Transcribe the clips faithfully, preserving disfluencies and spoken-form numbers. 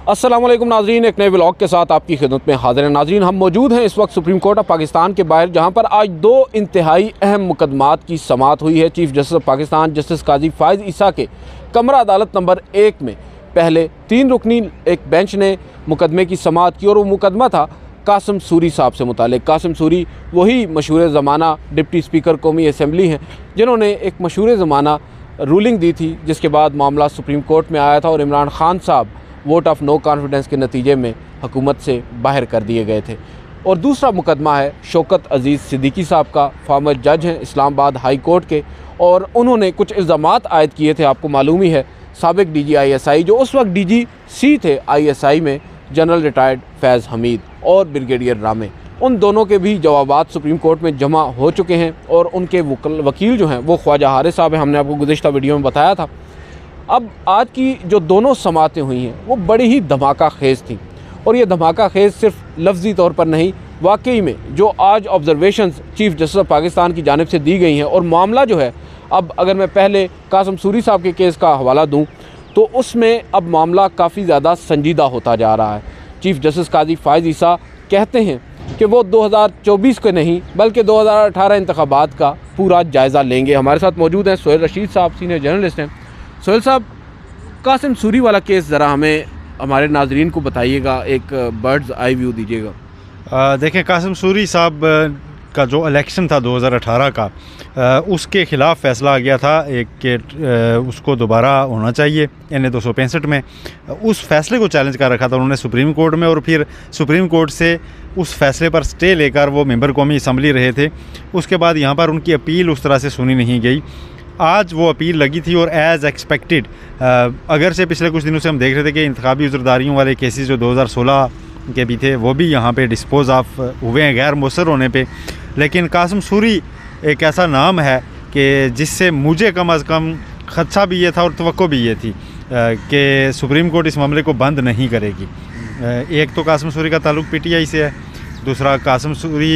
अस्सलाम वालेकुम नाज़रीन, एक नए व्लॉग के साथ आपकी खिदमत में हाज़िर हैं। नाज़रीन, हम मौजूद हैं इस वक्त सुप्रीम कोर्ट ऑफ पाकिस्तान के बाहर, जहां पर आज दो इंतहाई अहम मुकदमात की समाअत हुई है। Chief justice of Pakistan justice Qazi Faez Isa के कमरा अदालत नंबर एक में पहले तीन रुकनी एक बेंच ने मुकदमे की समाअत की और वो मुकदमा था कासिम सूरी साहब से मुतालिक। कासिम सूरी वही मशहूर ज़माना डिप्टी स्पीकर कौमी असम्बली हैं जिन्होंने एक मशहूर ज़माना रूलिंग दी थी, जिसके बाद मामला सुप्रीम कोर्ट में आया था और इमरान खान साहब वोट ऑफ नो कॉन्फिडेंस के नतीजे में हुकूमत से बाहर कर दिए गए थे। और दूसरा मुकदमा है शौकत अज़ीज़ सिद्दीकी साहब का। फॉर्मर जज हैं इस्लामाबाद हाई कोर्ट के और उन्होंने कुछ इल्ज़ामात आयद किए थे। आपको मालूम ही है साबिक D G I S I जो उस वक्त डी जी सी थे आई एस आई में, जनरल रिटायर्ड फैज़ हमीद और ब्रिगेडियर रामे, उन दोनों के भी जवाबात सुप्रीम कोर्ट में जमा हो चुके हैं और उनके वकील जो हैं वो ख्वाजा हारिस साहब हैं। हमने आपको गुज़िश्ता वीडियो में बताया था। अब आज की जो दोनों समातें हुई हैं वो बड़ी ही धमाका खेज़ थी और ये धमाका खेज़ सिर्फ लफ्ज़ी तौर पर नहीं, वाकई में जो आज observations chief justice of Pakistan की जानिब से दी गई हैं और मामला जो है, अब अगर मैं पहले कासिम सूरी साहब के केस का हवाला दूं तो उसमें अब मामला काफ़ी ज़्यादा संजीदा होता जा रहा है। चीफ जस्टिस काजी फ़ाइज़ ईसा कहते हैं कि वो दो हज़ार चौबीस के नहीं बल्कि दो हज़ार अठारह इंतखाबात का पूरा जायज़ा लेंगे। हमारे साथ मौजूद हैं सोहेल रशीद साहब, सीनियर जर्नलिस्ट हैं। सोहेल साहब, कासिम सूरी वाला केस ज़रा हमें हमारे नाजरीन को बताइएगा, एक बर्ड्स आई व्यू दीजिएगा। देखें, कासिम सूरी साहब का जो इलेक्शन था दो हज़ार अठारह का, आ, उसके ख़िलाफ़ फ़ैसला आ गया था एक कि उसको दोबारा होना चाहिए एन ए दो सौ पैंसठ में। उस फैसले को चैलेंज कर रखा था उन्होंने सुप्रीम कोर्ट में और फिर सुप्रीम कोर्ट से उस फैसले पर स्टे लेकर वो मेंबर कौमी असम्बली रहे थे। उसके बाद यहाँ पर उनकी अपील उस तरह से सुनी नहीं गई। आज वो अपील लगी थी और एज़ एक्सपेक्टेड, अगर से पिछले कुछ दिनों से हम देख रहे थे कि इंतखाबी उज़रदारियों वाले केसेस जो दो हज़ार सोलह के भी थे वो भी यहाँ पे डिस्पोज ऑफ हुए हैं गैर मौसर होने पे। लेकिन कासिम सूरी एक ऐसा नाम है कि जिससे मुझे कम अज़ कम ख़दशा भी ये था और तवक्को भी ये थी कि सुप्रीम कोर्ट इस मामले को बंद नहीं करेगी। एक तो कासिम सूरी का ताल्लुक़ पी टी आई से है, दूसरा कासिम सूरी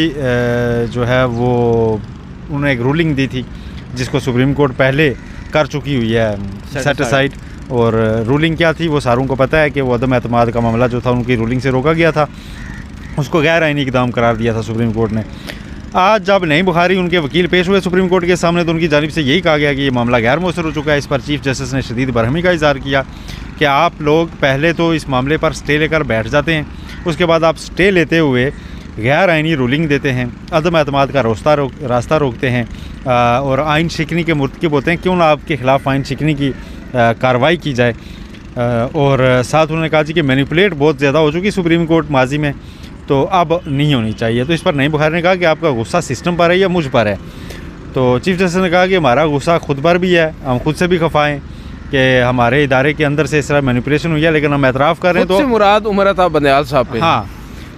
जो है वो उन्होंने एक रूलिंग दी थी जिसको सुप्रीम कोर्ट पहले कर चुकी हुई है सेट असाइड। और रूलिंग क्या थी वो सारों को पता है कि वो अदम एतमाद का मामला जो था उनकी रूलिंग से रोका गया था, उसको गैर आइनी इक़दाम करार दिया था सुप्रीम कोर्ट ने। आज जब नईम बुखारी उनके वकील पेश हुए सुप्रीम कोर्ट के सामने तो उनकी जानिब से यही कहा गया कि ये मामला गैर मौसर हो चुका है। इस पर चीफ जस्टिस ने शदीद बरहमी का इज़हार किया कि आप लोग पहले तो इस मामले पर स्टे लेकर बैठ जाते हैं, उसके बाद आप स्टे लेते हुए गैर आइनी रूलिंग देते हैं, अदम एतमाद का रास्ता रोक रास्ता रोकते हैं आ, और आइन शिकनी के मुर्तकिब होते हैं। क्यों ना आपके ख़िलाफ़ आइन शिकनी की कार्रवाई की जाए। आ, और साथ उन्होंने कहा जी कि मैनिपुलेट बहुत ज़्यादा हो चुकी सुप्रीम कोर्ट माजी में, तो अब नहीं होनी चाहिए। तो इस पर नईम बुखारी ने कहा कि आपका गुस्सा सिस्टम पर है या मुझ पर है। तो चीफ जस्टिस ने कहा कि हमारा गुस्सा खुद पर भी है, हम खुद से भी खफा हैं कि हमारे इदारे के अंदर से इस तरह मैनिपुलेशन हुई है, लेकिन हम एतराफ़ कर रहे हैं। तो मुराद उमर था बंदयाल साहब पे। हाँ,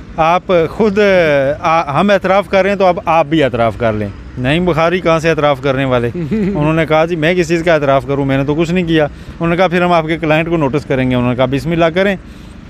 आप खुद आ, हम एतराफ़ कर रहे हैं तो अब आप भी एतराफ़ कर लें। नईम बुखारी कहाँ से एतराफ़ करने वाले। उन्होंने कहा जी मैं किस चीज़ का एतराफ़ करूँ, मैंने तो कुछ नहीं किया। उन्होंने कहा फिर हम आपके क्लाइंट को नोटिस करेंगे। उन्होंने कहा बिस्मिल्लाह करें,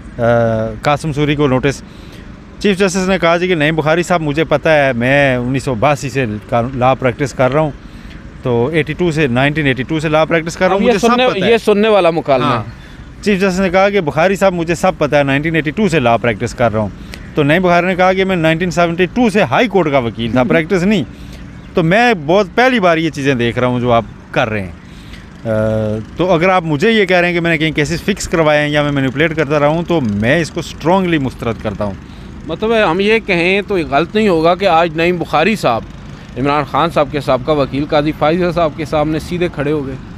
कासिम सूरी को नोटिस। चीफ जस्टिस ने कहा जी कि नईम बुखारी साहब मुझे पता है, मैं उन्नीस सौ बासी से लॉ प्रैक्टिस कर रहा हूँ, तो बयासी से नाइनटीन एटी टू से लॉ प्रैक्टिस कर रहा हूँ, मुझे सब पता है। ये सुनने वाला मुकालमा। हाँ। चीफ जस्टिस ने कहा कि बुखारी साहब मुझे सब पता है, नाइनटीन एटी टू से लॉ प्रैक्टिस कर रहा हूँ। तो नईम बुखारी ने कहा कि मैं नाइनटीन सेवेंटी टू से हाई कोर्ट का वकील था, प्रैक्टिस नहीं। तो मैं बहुत पहली बार ये चीज़ें देख रहा हूँ जो आप कर रहे हैं। आ, तो अगर आप मुझे ये कह रहे हैं कि मैंने कहीं केसेस फिक्स करवाए हैं या मैं मैनिपुलेट करता रहा हूँ, तो मैं इसको स्ट्रॉन्गली मुस्तरद करता हूँ। मतलब हम ये कहें तो गलत नहीं होगा कि आज नईम बुखारी साहब इमरान खान साहब के साहब का वकील काजी फ़ाइज़ साहब के सामने सीधे खड़े हो गए।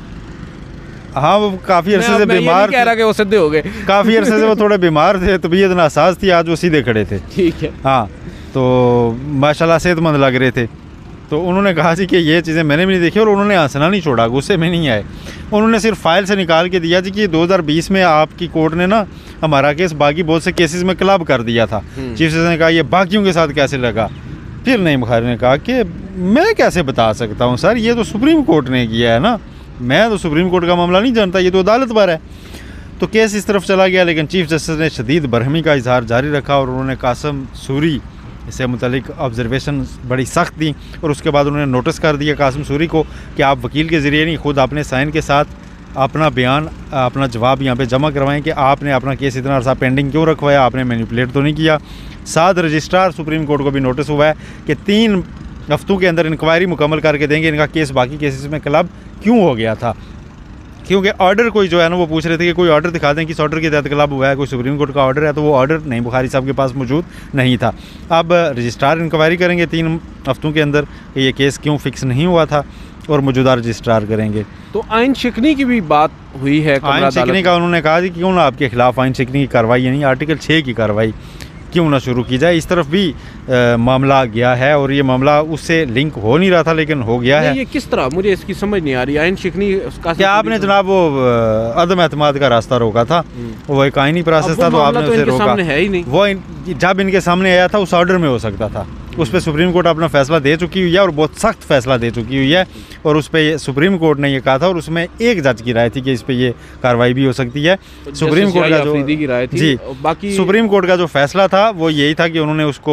हाँ, वो काफ़ी अरसे से बीमार कह रहा कि वो सीधे हो गए। काफ़ी अरसे से वो थोड़े बीमार थे, तबीयत नासाज थी, आज वो सीधे खड़े थे। ठीक है। हाँ, तो माशाल्लाह सेहतमंद लग रहे थे। तो उन्होंने कहा जी कि ये चीज़ें मैंने भी नहीं देखी और उन्होंने हंसना नहीं छोड़ा, गुस्से में नहीं आए। उन्होंने सिर्फ फाइल से निकाल के दिया जी कि दो हज़ार बीस में आपकी कोर्ट ने ना हमारा केस बाकी बहुत से केसेस में क्लब कर दिया था। चीफ जस्टिस ने कहा ये बाकियों के साथ कैसे लगा। फिर नईम बुखारी ने कहा कि मैं कैसे बता सकता हूँ सर, ये तो सुप्रीम कोर्ट ने किया है ना, मैं तो सुप्रीम कोर्ट का मामला नहीं जानता, ये तो अदालत पर है। तो केस इस तरफ चला गया, लेकिन चीफ जस्टिस ने शदीद बरहमी का इजहार जारी रखा और उन्होंने कासिम सूरी से मुतलिक ऑब्जर्वेशन बड़ी सख्त दी और उसके बाद उन्होंने नोटिस कर दिया कासिम सूरी को कि आप वकील के ज़रिए नहीं, खुद अपने साइन के साथ अपना बयान, अपना जवाब यहाँ पे जमा करवाएं कि आपने अपना केस इतना अर्सा पेंडिंग क्यों रखवाया, आपने मैनिपुलेट तो नहीं किया। साथ रजिस्ट्रार सुप्रीम कोर्ट को भी नोटिस हुआ है कि तीन हफ्तों के अंदर इंक्वायरी मुकम्मल करके देंगे इनका केस बाकी केसेस में क्लब क्यों हो गया था, क्योंकि ऑर्डर कोई जो है ना वो पूछ रहे थे कि कोई ऑर्डर दिखा दें किस ऑर्डर के तहत क्लब हुआ है, कोई सुप्रीम कोर्ट का ऑर्डर है, तो वो ऑर्डर नहीं बुखारी साहब के पास मौजूद नहीं था। अब रजिस्ट्रार इंक्वायरी करेंगे तीन हफ्तों के अंदर कि ये केस क्यों फिक्स नहीं हुआ था और मौजूदा रजिस्ट्रार करेंगे। तो आइन शिकनी की भी बात हुई है, आइन शिकनी का उन्होंने कहा कि क्यों ना आपके खिलाफ आइन शिकनी की कार्रवाई यानी आर्टिकल छः की कार्रवाई क्यों ना शुरू की जाए। इस तरफ भी आ, मामला गया है और ये मामला उससे लिंक हो नहीं रहा था लेकिन हो गया है। ये किस तरह, मुझे इसकी समझ नहीं आ रही। आइन शिकनी क्या आपने जनाब वो अदम एतमाद का रास्ता रोका था, वो एक आइनी प्रोसेस था तो आपने उसे रोका। है ही नहीं। वो जब इनके सामने आया था उस ऑर्डर में हो सकता था, उस पर सुप्रीम कोर्ट अपना फैसला दे चुकी हुई है और बहुत सख्त फैसला दे चुकी हुई है और उस पर सुप्रीम कोर्ट ने ये कहा था और उसमें एक जज की राय थी कि इस पर ये कार्रवाई भी हो सकती है। सुप्रीम कोर्ट का जो की राय थी, जी बाकी सुप्रीम कोर्ट का जो फैसला था वो यही था कि उन्होंने उसको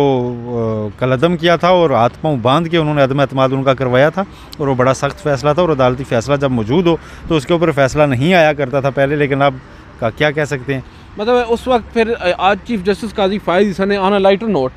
कलअदम किया था और हाथ पाँव बांध के उन्होंने अदम एतमाद उनका करवाया था और वो बड़ा सख्त फैसला था और अदालती फैसला जब मौजूद हो तो उसके ऊपर फैसला नहीं आया करता था पहले, लेकिन अब का क्या कह सकते हैं। मतलब उस वक्त फिर आज चीफ जस्टिस काजी फायज़ ईसा ने ऑन अ लाइटर नोट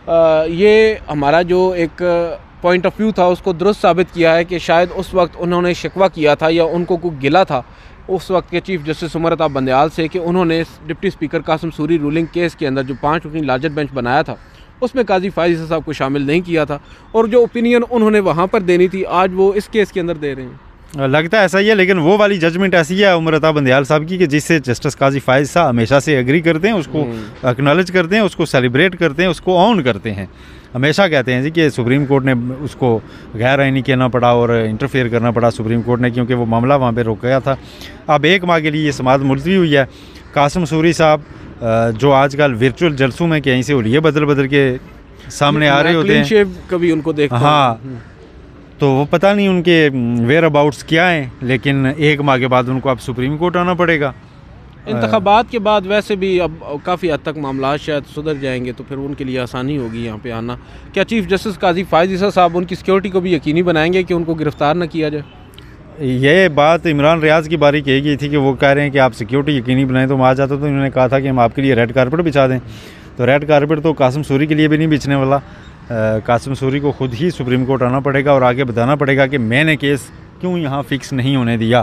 ये हमारा जो एक पॉइंट ऑफ व्यू था उसको दुरुस्त साबित किया है कि शायद उस वक्त उन्होंने शिकवा किया था या उनको कोई गिला था उस वक्त के चीफ जस्टिस उमर अता बंदयाल से कि उन्होंने deputy speaker Qasim Suri ruling case के अंदर जो पाँच रुकनी लार्जर बेंच बनाया था उसमें काजी फायज़ साहब को शामिल नहीं किया था और जो ओपिनियन उन्होंने वहाँ पर देनी थी आज वो इस केस के अंदर दे रहे हैं। लगता है ऐसा ही है, लेकिन वो वाली जजमेंट ऐसी है उमर अता बंदयाल साहब की कि जिससे जस्टिस काजी फायज़ साहब हमेशा से एग्री करते हैं, उसको एक्नॉलेज करते हैं, उसको सेलिब्रेट करते हैं, उसको ऑन करते हैं। हमेशा कहते हैं जी कि सुप्रीम कोर्ट ने उसको गैर आइनी कहना पड़ा और इंटरफेयर करना पड़ा सुप्रीम कोर्ट ने, क्योंकि वो मामला वहाँ पे रोक गया था। अब एक माह के लिए ये समाअत मुलतवी हुई है। कासिम सूरी साहब जो आजकल वर्चुअल जलसों में कहीं से उलिये बदल बदल के सामने आ रहे होते हैं, कभी उनको देखते हैं, हाँ, तो वो पता नहीं उनके वेयर अबाउट्स क्या हैं, लेकिन एक माह के बाद उनको अब सुप्रीम कोर्ट आना पड़ेगा। इंतखाबात के बाद वैसे भी अब काफ़ी हद तक मामला शायद सुधर जाएंगे तो फिर उनके लिए आसानी होगी यहाँ पे आना। क्या चीफ जस्टिस काजी फायज़ ईसा साहब उनकी सिक्योरिटी को भी यकीनी बनाएंगे कि उनको गिरफ्तार न किया जाए? ये बात इमरान रियाज की बारी कही गई थी कि वो कह रहे हैं कि आप सिक्योरिटी यकीनी बनाएं, तो हम आ जाते तो इन्होंने कहा था कि हम आपके लिए रेड कारपेट बिछा दें। तो रेड कारपेट तो कासिम सूरी के लिए भी नहीं बिछने वाला। कासिम सूरी को खुद ही सुप्रीम कोर्ट आना पड़ेगा और आगे बताना पड़ेगा कि मैंने केस क्यों यहाँ फिक्स नहीं होने दिया।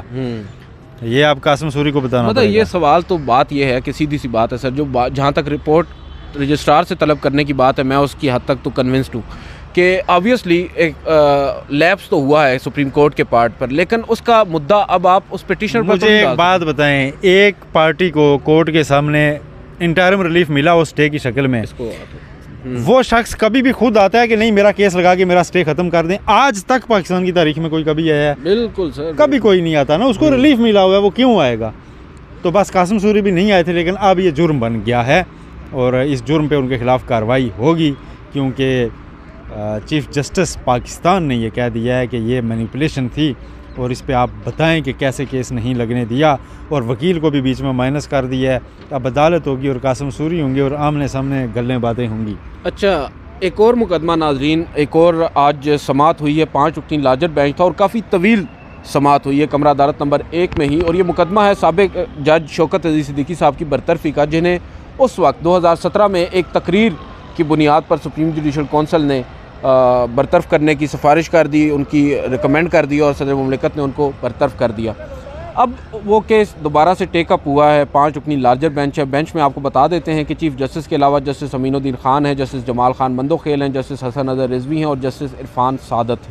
ये आप कासिम सूरी को बताना मतलब ये सवाल तो बात ये है कि सीधी सी बात है सर, जो जहाँ तक रिपोर्ट रजिस्ट्रार से तलब करने की बात है मैं उसकी हद तक तो कन्विंस्ड हूँ कि ऑब्वियसली एक लैप्स तो हुआ है सुप्रीम कोर्ट के पार्ट पर, लेकिन उसका मुद्दा अब आप उस पिटीशन पर मुझे एक बात बताएं, एक पार्टी को कोर्ट के सामने इंटरिम रिलीफ मिला वो स्टे की शक्ल में, वो शख्स कभी भी खुद आता है कि नहीं मेरा केस लगा के मेरा स्टे खत्म कर दें? आज तक पाकिस्तान की तारीख में कोई कभी आया है? बिल्कुल सर, कभी कोई नहीं आता ना। उसको रिलीफ मिला हुआ है, वो क्यों आएगा? तो बस कासिम सूरी भी नहीं आए थे, लेकिन अब ये जुर्म बन गया है और इस जुर्म पे उनके खिलाफ कार्रवाई होगी, क्योंकि चीफ जस्टिस पाकिस्तान ने ये कह दिया है कि ये मैनिपुलेशन थी और इस पे आप बताएं कि कैसे केस नहीं लगने दिया, और वकील को भी बीच में माइनस कर दिया है। अब अदालत होगी और कासिम सूरी होंगे और आमने सामने गल्लें बातें होंगी। अच्छा, एक और मुकदमा नाजरीन, एक और आज समाअत हुई है, पाँच रुकनी लार्जर बेंच था और काफ़ी तवील समाअत हुई है कमरा अदालत नंबर एक में ही, और ये मुकदमा है साबिक जज शौकत अजीज़ सिद्दीकी साहब की बरतरफ़ी का, जिन्हें उस वक्त दो हज़ार सत्रह में एक तकरीर की बुनियाद पर सुप्रीम जुडिशल कौंसिल ने बरतरफ़ करने की सिफारिश कर दी, उनकी रिकमेंड कर दी और सदर मुमलिकत ने उनको बरतरफ़ कर दिया। अब वो केस दोबारा से टेकअप हुआ है, पाँच रुकनी लार्जर बेंच है। बेंच में आपको बता देते हैं कि चीफ जस्टिस के अलावा जस्टिस अमीनुद्दीन खान है, जस्टिस जमाल खान मंदोखेल हैं, जस्टिस हसन अज़हर रिजवी हैं और जस्टिस इरफान सादत हैं।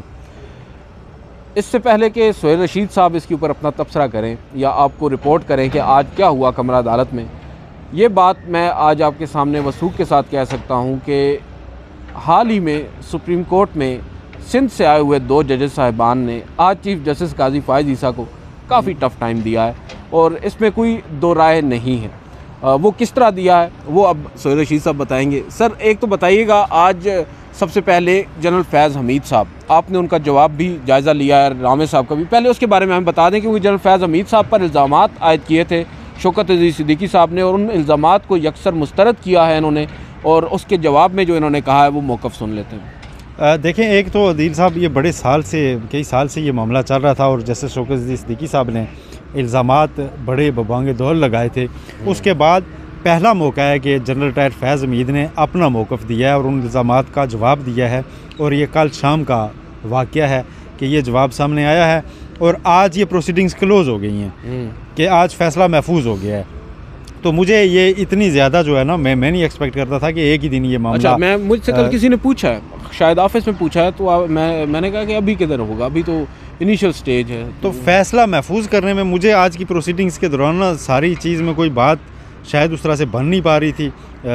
इससे पहले कि सोहेल रशीद साहब इसके ऊपर अपना तबसरा करें या आपको रिपोर्ट करें कि आज क्या हुआ कमरा अदालत में, ये बात मैं आज आपके सामने वसूख के साथ कह सकता हूँ कि हाल ही में सुप्रीम कोर्ट में सिंध से आए हुए दो जजेस साहिबान ने आज चीफ जस्टिस काजी फायज़ ईसा को काफ़ी टफ़ टाइम दिया है और इसमें कोई दो राय नहीं है। आ, वो किस तरह दिया है वो अब सोहेल रशीद साहब बताएंगे। सर एक तो बताइएगा, आज सबसे पहले जनरल फैज़ हमीद साहब, आपने उनका जवाब भी जायज़ा लिया है, रामे साहब का भी, पहले उसके बारे में हम बता दें क्योंकि जनरल फैज़ हमीद साहब पर इल्ज़ामात आयद किए थे शौकत अजीज़ सिद्दीकी साहब ने और उन इल्ज़ामात को यकसर मुस्तरद किया है इन्होंने, और उसके जवाब में जो इन्होंने कहा है वो मौक़िफ़ सुन लेते हैं। देखें, एक तो अदील साहब ये बड़े साल से कई साल से ये मामला चल रहा था और जस्टिस शौकत सिद्दीकी साहब ने इल्ज़ामात बड़े बबांगे दौर लगाए थे। उसके बाद पहला मौका है कि जनरल रिटायर्ड फैज़ हमीद ने अपना मौक़िफ़ दिया है और उन इल्ज़ामात का जवाब दिया है और ये कल शाम का वाक़या है कि ये जवाब सामने आया है और आज ये प्रोसीडिंग्स क्लोज़ हो गई हैं कि आज फ़ैसला महफूज हो गया है। तो मुझे ये इतनी ज़्यादा जो है ना, मैं मैं नहीं एक्सपेक्ट करता था कि एक ही दिन ये मामला। अच्छा, मैं मुझसे कल किसी ने पूछा है, शायद ऑफिस में पूछा है, तो आ, मैं मैंने कहा कि अभी किधर होगा, अभी तो इनिशियल स्टेज है। तो फ़ैसला महफूज करने में मुझे आज की प्रोसीडिंग्स के दौरान ना सारी चीज़ में कोई बात शायद उस तरह से बन नहीं पा रही थी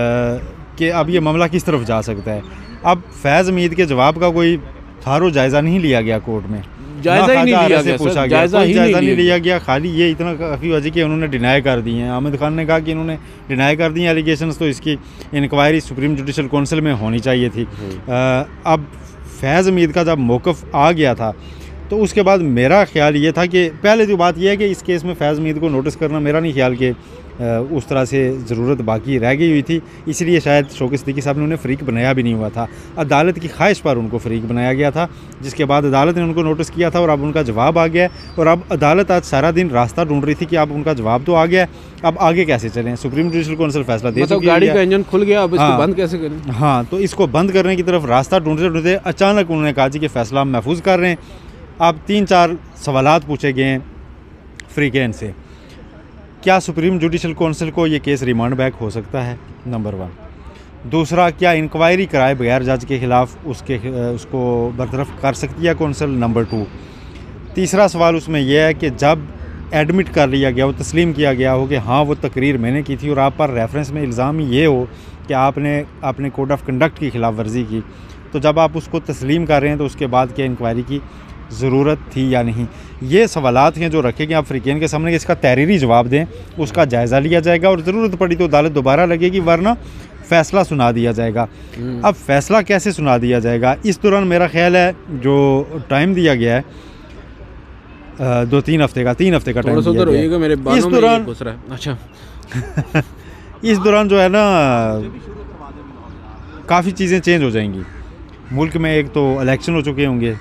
कि अब ये मामला किस तरफ जा सकता है। अब फैज़ हमीद के जवाब का कोई थारो जायज़ा नहीं लिया गया कोर्ट में, जायज़ा ही नहीं लिया गया, पूछा गया, जायज़ा ही जायज़ा नहीं लिया गया। खाली ये इतना काफ़ी वजह कि उन्होंने डिनाई कर दी हैं। आमिर खान ने कहा कि इन्होंने डिनाई कर दी हैं एलिगेशंस, तो इसकी इंक्वायरी सुप्रीम जुडिशल काउंसिल में होनी चाहिए थी। अब फैज़ हमीद का जब मौक़िफ़ आ गया था तो उसके बाद मेरा ख्याल ये था कि पहले तो बात यह है कि इस केस में फैज़ हमीद को नोटिस करना मेरा नहीं ख्याल कि उस तरह से ज़रूरत बाकी रह गई हुई थी, इसलिए शायद शौकत सिद्दीकी साहब ने उन्हें फ़रीक बनाया भी नहीं हुआ था। अदालत की ख्वाहिश पर उनको फ़रीक बनाया गया था, जिसके बाद अदालत ने उनको नोटिस किया था और अब उनका जवाब आ गया है। और अब अदालत आज सारा दिन रास्ता ढूंढ रही थी कि अब उनका जवाब तो आ गया है, अब आगे कैसे चलें। सुप्रीम जुडिशल काउंसिल फैसला दे चुकी है, गाड़ी का इंजन खुल गया, अब इसको बंद कैसे करें। हाँ, तो इसको बंद करने की तरफ रास्ता ढूंढते ढूंढते अचानक उन्होंने कहा जी कि फ़ैसला हम महफूज कर रहे हैं। अब तीन चार सवालात पूछे गए हैं फ्रीकेन से। क्या सुप्रीम जुडिशल काउंसिल को ये केस रिमांड बैक हो सकता है, नंबर वन। दूसरा, क्या इंक्वायरी कराए बगैर जज के ख़िलाफ़ उसके उसको बरतरफ कर सकती है काउंसिल, नंबर टू। तीसरा सवाल उसमें यह है कि जब एडमिट कर लिया गया हो, तस्लीम किया गया हो कि हाँ वो तकरीर मैंने की थी और आप पर रेफरेंस में इल्ज़ाम ये हो कि आपने अपने कोड ऑफ कंडक्ट की ख़िलाफ़ वर्जी की, तो जब आप उसको तस्लीम कर रहे हैं तो उसके बाद क्या इंक्वायरी की ज़रूरत थी या नहीं। ये सवालात हैं जो रखे गए आप फ्रीकेन के सामने, इसका तहरीरी जवाब दें, उसका जायज़ा लिया जाएगा और ज़रूरत पड़ी तो अदालत दोबारा लगेगी, वरना फ़ैसला सुना दिया जाएगा। अब फ़ैसला कैसे सुना दिया जाएगा, इस दौरान मेरा ख्याल है जो टाइम दिया गया है दो तीन हफ्ते का तीन हफ्ते का टाइम दिया गया मेरे इस दौरान। अच्छा इस दौरान जो है ना काफ़ी चीज़ें चेंज हो जाएंगी मुल्क में। एक तो इलेक्शन हो चुके होंगे,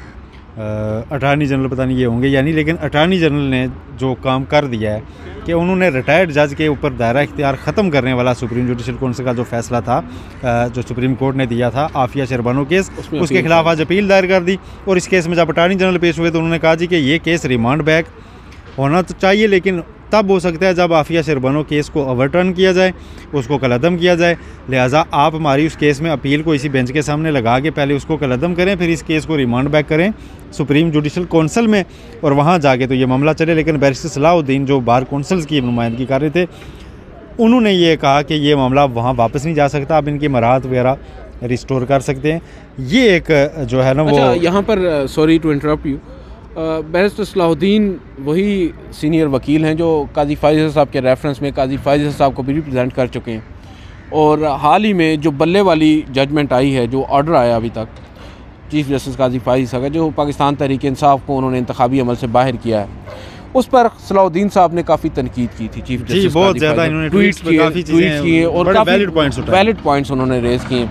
अटार्नी जनरल पता नहीं ये होंगे या नहीं, लेकिन अटार्नी जनरल ने जो काम कर दिया है कि उन्होंने रिटायर्ड जज के ऊपर दायरा इख्तियार ख़त्म करने वाला सुप्रीम जुडिशल काउंसिल का जो फैसला था, जो सुप्रीम कोर्ट ने दिया था आफिया शरबानो केस, उसके खिलाफ आज अपील दायर कर दी। और इस केस में जब अटार्नी जनरल पेश हुए तो उन्होंने कहा जी कि ये केस रिमांड बैक होना तो चाहिए, लेकिन तब हो सकता है जब आफिया शरबानो केस को ओवरटर्न किया जाए, उसको कलअदम किया जाए। लिहाजा आप हमारी उस केस में अपील को इसी बेंच के सामने लगा के पहले उसको कलअदम करें, फिर इस केस को रिमांड बैक करें सुप्रीम जुडिशल काउंसिल में और वहाँ जाके तो ये मामला चले। लेकिन बैरिस्टर सलाहुद्दीन जो बार काउंसिल्स की नुमाइंदगी कर रहे थे, उन्होंने ये कहा कि ये मामला वहाँ वापस नहीं जा सकता, आप इनकी मराहत वगैरह रिस्टोर कर सकते हैं। ये एक जो है ना वो अच्छा, यहाँ पर sorry to interrupt you, barrister Salahuddin वही सीनियर वकील हैं जो काजी फाइज़ साहब के रेफरेंस में काजी फाइज़ साहब को भी रिप्रेजेंट कर चुके हैं। और हाल ही में जो बल्ले वाली जजमेंट आई है, जो ऑर्डर आया अभी तक चीफ जस्टिस काजी फाइज़ साहब का, जो पाकिस्तान तहरीक इंसाफ को उन्होंने इंतखाबी अमल से बाहर किया है, उस पर सलाहुद्दीन साहब ने काफ़ी तनकीद की थी। चीफ जस्टिस बहुत ज़्यादा इन्होंने ट्वीट किए और वैलिड पॉइंट्स वैलिड पॉइंट्स उन्होंने रेज़ किए।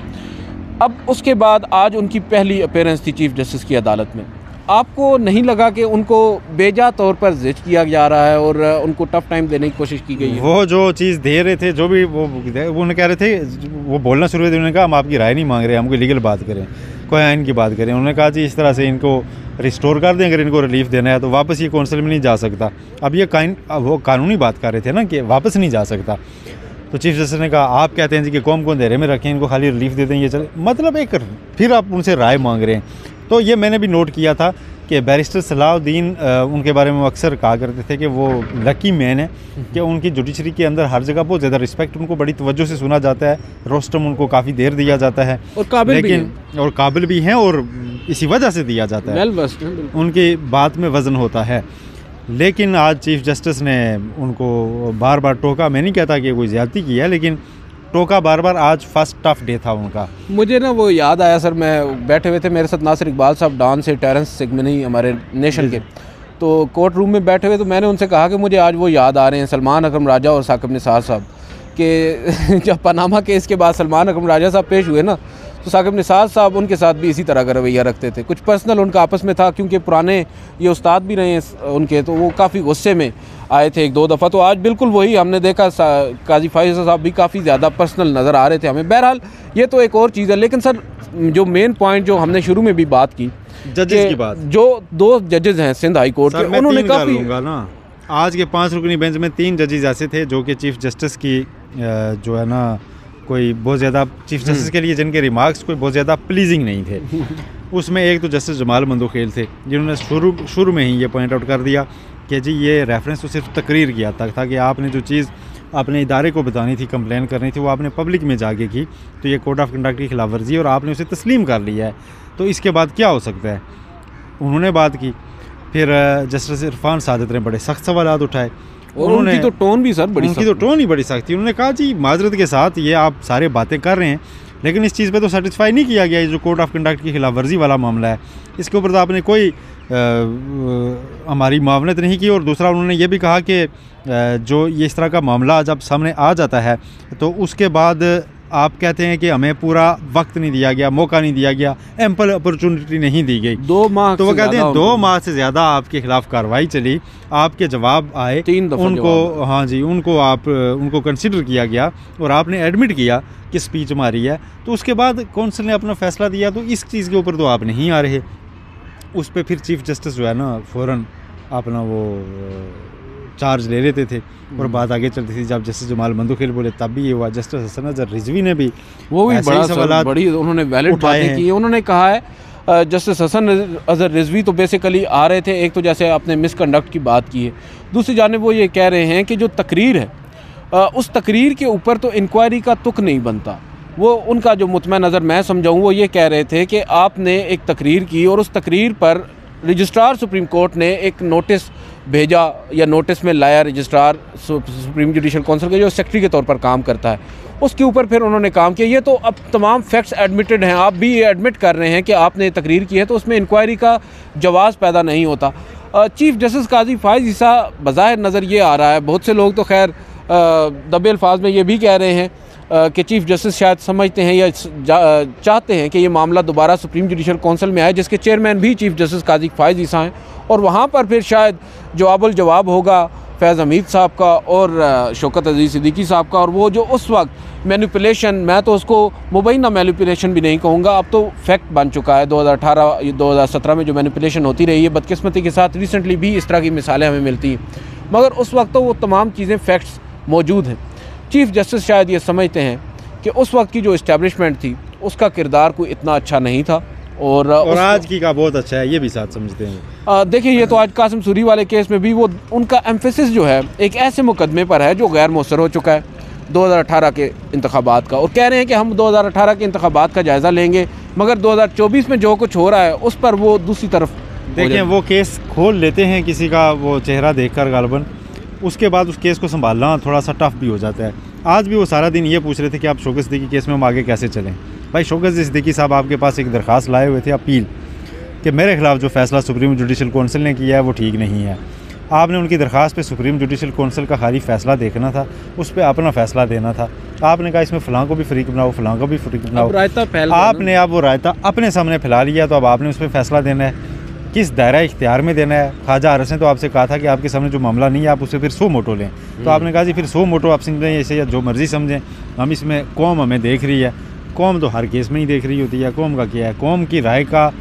अब उसके बाद आज उनकी पहली अपीयरेंस थी चीफ जस्टिस की अदालत में। आपको नहीं लगा कि उनको बेजा तौर पर जिच किया जा रहा है और उनको टफ टाइम देने की कोशिश की गई है? वो जो चीज़ दे रहे थे, जो भी वो वो उन्हें कह रहे थे, वो बोलना शुरू हुए थे, उन्होंने कहा हम आपकी राय नहीं मांग रहे, हम कोई लीगल बात करें, कोई आइन की बात करें। उन्होंने कहा जी इस तरह से इनको रिस्टोर कर दें, अगर इनको रिलीफ देना है तो वापस ये काउंसिल में नहीं जा सकता। अब ये काइन वो कानूनी बात कर रहे थे ना कि वापस नहीं जा सकता, तो चीफ जस्टिस ने कहा आप कहते हैं जी कि कौम को अंधेरे में रखें, इनको खाली रिलीफ दे दें, ये चले। मतलब एक फिर आप उनसे राय मांग रहे हैं। तो ये मैंने भी नोट किया था कि बैरिस्टर सलाहुद्दीन उनके बारे में अक्सर कहा करते थे कि वो लकी मैन है कि उनकी जुडिशरी के अंदर हर जगह बहुत ज़्यादा रिस्पेक्ट, उनको बड़ी तवज्जो से सुना जाता है, रोस्टम उनको काफ़ी देर दिया जाता है और काबिल लेकिन भी और काबिल भी हैं और इसी वजह से दिया जाता है, उनकी बात में वज़न होता है। लेकिन आज चीफ जस्टिस ने उनको बार बार टोका, मैं नहीं कहता कि कोई ज़्यादती की है, लेकिन टोका बार बार। आज फर्स्ट टफ डे था उनका। मुझे ना वो याद आया सर, मैं बैठे हुए थे मेरे साथ नासिर इकबाल साहब डॉन से, टेरेंस सिगमनी हमारे नेशन के, तो कोर्ट रूम में बैठे हुए, तो मैंने उनसे कहा कि मुझे आज वो याद आ रहे हैं सलमान अकरम राजा और साकिब निसार साहब के जब पनामा केस के बाद सलमान अकरम राजा साहब पेश हुए ना, तो तो साकिब निसार साहब उनके साथ भी इसी तरह का रवैया रखते थे। कुछ पर्सनल उनका आपस में था, क्योंकि पुराने ये उस्ताद भी रहे हैं उनके, तो वो काफ़ी गुस्से में आए थे एक दो दफ़ा। तो आज बिल्कुल वही हमने देखा, काजी फाइज साहब भी काफ़ी ज़्यादा पर्सनल नज़र आ रहे थे हमें। बहरहाल ये तो एक और चीज़ है, लेकिन सर जो मेन पॉइंट जो हमने शुरू में भी बात की, जजेस की बात, जो दो जजेस हैं सिंध हाई कोर्ट के, उन्होंने काफ़ी ना आज के पाँच रुकनी बेंच में तीन जजेस ऐसे थे जो कि चीफ जस्टिस की जो है ना कोई बहुत ज़्यादा चीफ जस्टिस के लिए जिनके रिमार्क्स कोई बहुत ज़्यादा प्लीजिंग नहीं थे। उसमें एक तो जस्टिस जमाल मंदोखेल थे, जिन्होंने शुरू शुरू में ही ये पॉइंट आउट कर दिया कि जी ये रेफरेंस तो सिर्फ तकरीर किया तक था कि आपने जो चीज़ अपने इदारे को बतानी थी, कंप्लेन करनी थी, वो आपने पब्लिक में जाके की, तो ये कोड ऑफ कंडक्ट की खिलाफ वर्जी है और आपने उसे तस्लीम कर लिया है, तो इसके बाद क्या हो सकता है। उन्होंने बात की। फिर जस्टिस इरफान सादित ने बड़े सख्त सवाल उठाए और उनकी तो टोन भी सर बड़ी उनकी तो टोन ही बड़ी सख्त थी। उन्होंने कहा जी माजरत के साथ ये आप सारे बातें कर रहे हैं, लेकिन इस चीज़ पे तो सेटिस्फाई नहीं किया गया, ये जो कोड ऑफ कंडक्ट की खिलाफ वर्जी वाला मामला है, इसके ऊपर तो आपने कोई हमारी मावनत नहीं की। और दूसरा उन्होंने ये भी कहा कि जो ये इस तरह का मामला जब सामने आ जाता है तो उसके बाद आप कहते हैं कि हमें पूरा वक्त नहीं दिया गया, मौका नहीं दिया गया, एम्पल अपॉर्चुनिटी नहीं दी गई, दो माह तो वो कहते हैं दो माह से ज़्यादा आपके खिलाफ कार्रवाई चली, आपके जवाब आए, तीन दफ़ा उनको हाँ जी उनको आप उनको कंसिडर किया गया और आपने एडमिट किया कि स्पीच हमारी है, तो उसके बाद कौंसिल ने अपना फैसला दिया। तो इस चीज़ के ऊपर तो आप नहीं आ रहे। उस पर फिर चीफ जस्टिस जो है ना फ़ौरन अपना वो चार्ज ले लेते थे और बात आगे चलती थी। जब जस्टिस जमाल मंदोखेल बोले तब भी ये हुआ। जस्टिस हसन अजहर रिजवी ने भी वो भी बड़ा सवाल बड़ी उन्होंने वैलिड बातें की। उन्होंने कहा है जस्टिस हसन अजहर रिजवी तो बेसिकली आ रहे थे, एक तो जैसे आपने मिसकंडक्ट की बात की है, दूसरी जानिब वो ये कह रहे हैं कि जो तकरीर है उस तकरीर के ऊपर तो इंक्वायरी का तुक नहीं बनता। वो उनका जो मुतमा नज़र मैं समझाऊँ वो ये कह रहे थे कि आपने एक तकरीर की और उस तकरीर पर रजिस्ट्रार सुप्रीम कोर्ट ने एक नोटिस भेजा या नोटिस में लाया रजिस्ट्रार सुप्रीम जुडिशल काउंसिल के जो सेक्रेटरी के तौर पर काम करता है, उसके ऊपर फिर उन्होंने काम किया। ये तो अब तमाम फैक्ट्स एडमिटेड हैं, आप भी ये एडमिट कर रहे हैं कि आपने तकरीर की है, तो उसमें इंक्वायरी का जवाज़ पैदा नहीं होता। चीफ जस्टिस काजी फाइज ईसा बज़ाहिर नज़र ये आ रहा है, बहुत से लोग तो खैर दबे अल्फाज में ये भी कह रहे हैं कि चीफ जस्टिस शायद समझते हैं या चाहते हैं कि ये मामला दोबारा सुप्रीम जुडिशल काउंसिल में आए, जिसके चेयरमैन भी चीफ जस्टिस काजी फाइज ईसा हैं, और वहाँ पर फिर शायद जवाबुल जवाब होगा फैज़ हमीद साहब का और शौकत अजीज़ सिद्दीकी साहब का। और वो जो उस वक्त मैनिपुलेशन, मैं तो उसको मुबैना मैनिपुलेशन भी नहीं कहूँगा, अब तो फैक्ट बन चुका है। दो हज़ार अठारह दो हज़ार सत्रह में जो मैनिपुलेशन होती रही है, बदकिस्मती के साथ रिसेंटली भी इस तरह की मिसालें हमें मिलती हैं, मगर उस वक्त तो वो तमाम चीज़ें फैक्ट्स मौजूद हैं। चीफ जस्टिस शायद ये समझते हैं कि उस वक्त की जो इस्टेब्लिशमेंट थी उसका किरदार कोई इतना अच्छा नहीं था, और, और आज की का बहुत अच्छा है, ये भी साथ समझते हैं। देखिए ये तो आज कासिम सूरी वाले केस में भी वो उनका एम्फेसिस जो है एक ऐसे मुकदमे पर है जो गैर मौसर हो चुका है दो हज़ार अठारह के इंतखाबात का, और कह रहे हैं कि हम दो हज़ार अठारह के इंतखाबात का जायज़ा लेंगे, मगर दो हज़ार चौबीस में जो कुछ हो रहा है उस पर वो दूसरी तरफ देखें, वो केस खोल लेते हैं किसी का वो चेहरा देखकर गालबन, उसके बाद उस केस को संभालना थोड़ा सा टफ भी हो जाता है। आज भी वो सारा दिन ये पूछ रहे थे कि आप शौकत सिद्दीकी केस में हम आगे कैसे चलें। भाई शौकत सिद्दीकी साहब आपके पास एक दरख्वास्त लाए हुए थे अपील कि मेरे खिलाफ जो फैसला सुप्रीम जुडिशल काउंसिल ने किया है वो ठीक नहीं है। आपने उनकी दरख्वास्त पे सुप्रीम जुडिशल काउंसिल का खाली फैसला देखना था, उस पर अपना फैसला देना था। आपने कहा इसमें फ़लाँ को भी फरीक बनाओ, फ़लाँ को भी फरीक बनाओ, आपने अब वो रायता अपने सामने फैला लिया, तो अब आपने उस पर फैसला देना है। किस दायरा इख्तियार में देना है। ख्वाजा आरस ने तो आपसे कहा था कि आपके सामने जो मामला नहीं है आप उसे फिर सौ मोटो लें, तो आपने कहा जी फिर सौ मोटो आप समझें ऐसे या जो मर्ज़ी समझें, हम इसमें कौम हमें देख रही है। कौम तो हर केस में ही देख रही होती है, कौम का क्या है, कौम की राय का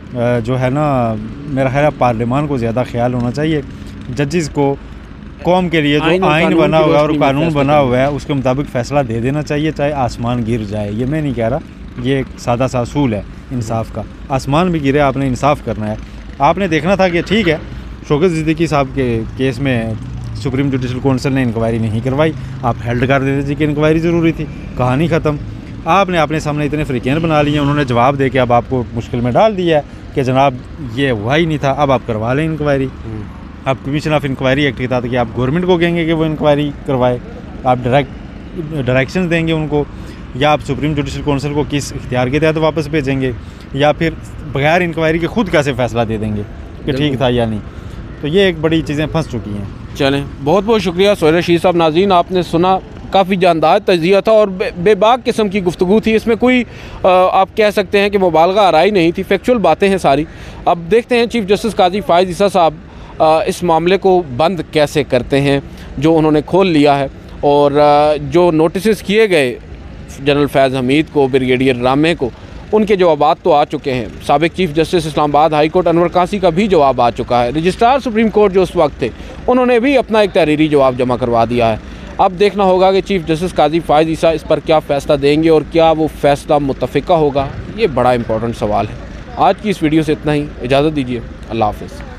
जो है ना मेरा ख्याल पार्लियामान को ज़्यादा ख्याल होना चाहिए। जजेस को कौम के लिए जो आइन बना हुआ है और कानून बना हुआ है उसके मुताबिक फ़ैसला दे देना चाहिए, चाहे आसमान गिर जाए। ये मैं नहीं कह रहा, ये एक सादा सा असूल है इंसाफ का, आसमान भी गिरे आपने इंसाफ करना है। आपने देखना था कि ठीक है शौकत सिद्दीकी साहब के केस में सुप्रीम जुडिशल काउंसिल ने इंक्वायरी नहीं करवाई, आप हेल्ड कर देते जी कि इंक्वायरी ज़रूरी थी, कहानी ख़त्म। आपने अपने सामने इतने फ्रीकेन बना लिए, उन्होंने जवाब दे के अब आपको मुश्किल में डाल दिया है कि जनाब ये हुआ ही नहीं था, अब आप करवा लें इंक्वायरी। आप कमीशन ऑफ इंक्वायरी एक्ट के तहत कि आप गवर्नमेंट को कहेंगे कि वो इंक्वायरी करवाए, आप डायरेक्ट डायरेक्शन देंगे उनको, या आप सुप्रीम जुडिशल काउंसिल को किस इख्तियार के तहत वापस भेजेंगे, या फिर बगैर इंक्वायरी के खुद कैसे फ़ैसला दे देंगे कि ठीक था या नहीं। तो ये एक बड़ी चीज़ें फंस चुकी हैं। चलें, बहुत बहुत शुक्रिया सोहेल रशीद साहब। नाज़रीन आपने सुना काफ़ी जानदार तजिया था और बे, बेबाक किस्म की गुफ्तगू थी। इसमें कोई आ, आप कह सकते हैं कि मुबालगा आराई नहीं थी, फैक्चुअल बातें हैं सारी। अब देखते हैं चीफ़ जस्टिस काजी फ़ाइज़ ईसा साहब इस मामले को बंद कैसे करते हैं, जो उन्होंने खोल लिया है। और आ, जो नोटिस किए गए जनरल फैज़ हमीद को, ब्रिगेडियर रामे को, उनके जवाबात तो आ चुके हैं। साबिक chief justice Islamabad high court Anwar Kasi का भी जवाब आ चुका है। रजिस्ट्रार सुप्रीम कोर्ट जो उस वक्त थे, उन्होंने भी अपना एक तहरीरी जवाब जमा करवा दिया है। अब देखना होगा कि चीफ़ जस्टिस काजी फ़ाइज़ ईसा इस पर क्या फ़ैसला देंगे और क्या वो फ़ैसला मुत्तफ़िका होगा, ये बड़ा इंपॉर्टेंट सवाल है। आज की इस वीडियो से इतना ही, इजाज़त दीजिए, अल्लाह हाफ़िज़।